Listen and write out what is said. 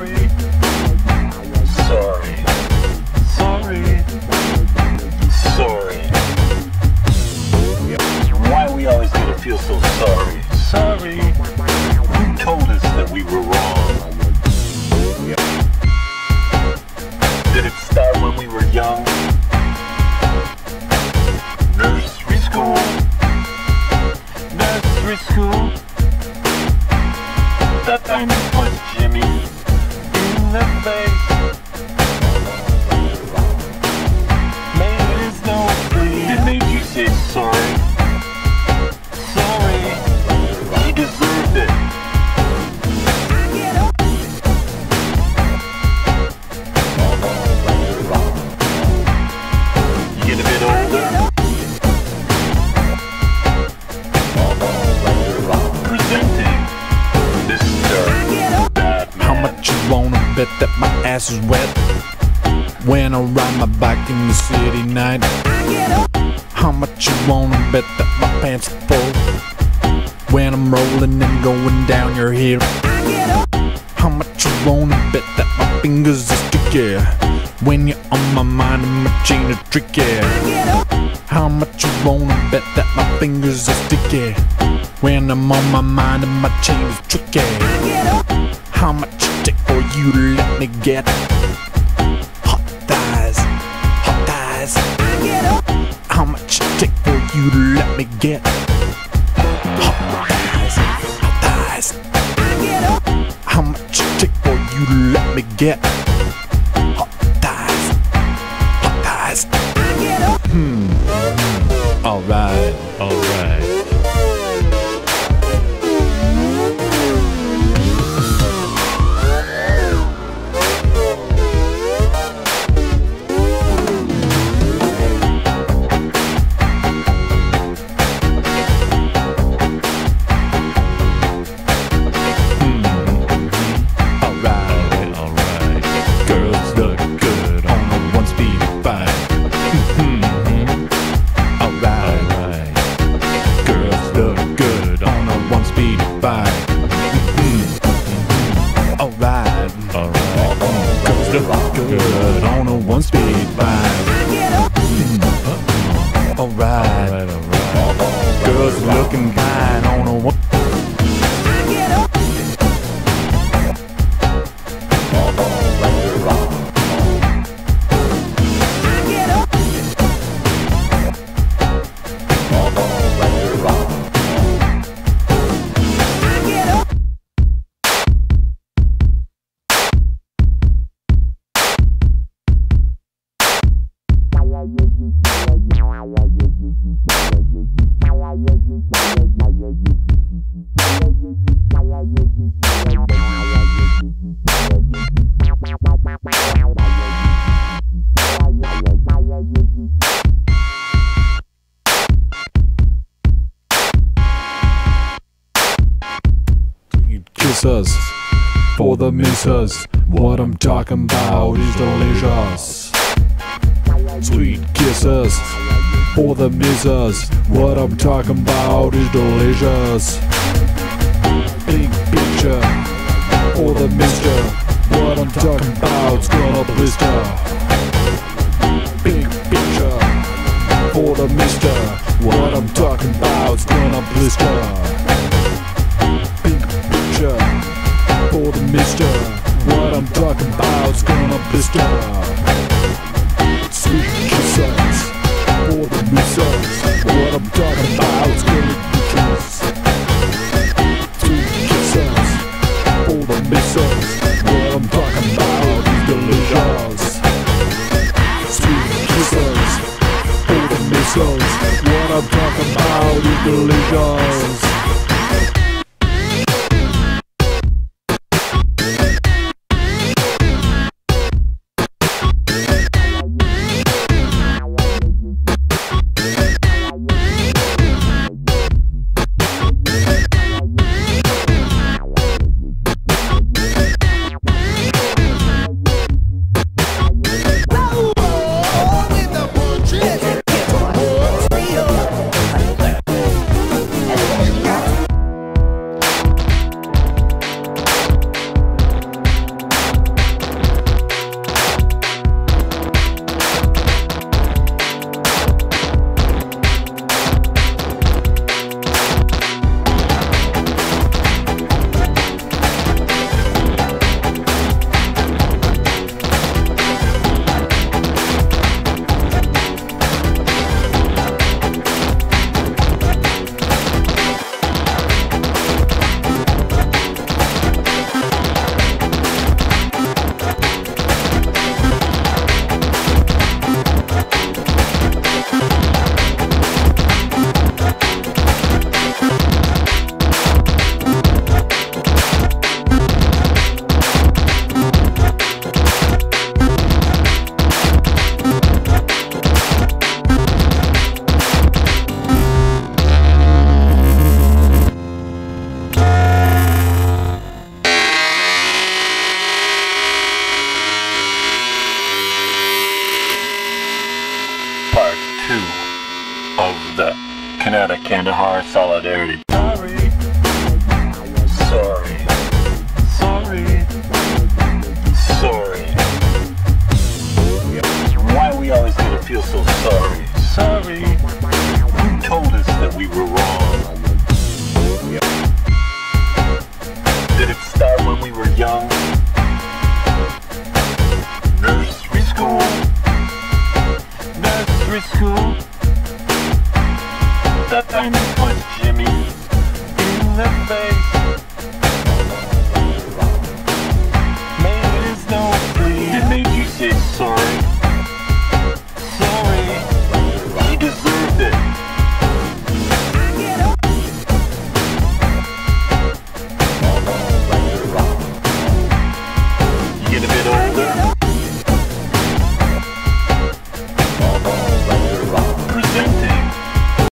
sorry. Sorry. Sorry. Sorry. Why we always gotta feel so sorry? Sorry. Who told us that we were wrong? Did it start when we were young? Nursery school? Nursery school? That time you punched Jimmy in the face. Made his nose bleed. It made you say sorry. Sorry. He deserved it. You get a bit older. Presenting Mr. Batman. How much you wanna bet that my ass is wet when I ride my bike in the city night? How much you wanna bet that my pants are full when I'm rolling and going down your hill? How much you wanna bet that my fingers are sticky when you're on my mind and my chain is tricky? How much you wanna bet that my fingers are sticky when I'm on my mind and my chain is tricky? How much it take for you to let me get hot thighs, hot thighs? How much it take for you to let me get hot thighs, hot thighs? How much it take for you to let me get hot thighs, hot thighs? Alright, alright. Good on a one-speed bike. Alright, girls looking fine on a one. Kisses for the missus. What I'm talking about is delicious. Sweet kisses for the missus. What I'm talking about is delicious. Big picture for the mister. What I'm talking about's gonna blister. Big picture for the mister. What I'm talking about's gonna blister. Big picture for the mister. What I'm talking about's gonna blister. Sweet kisses for the missus. What I'm talking about's gonna kiss. Sweet kisses for the missus. What I'm talking about is delicious. Sweet kisses for the missus. What I'm talking about is delicious. out of Kandahar solidarity. Sorry.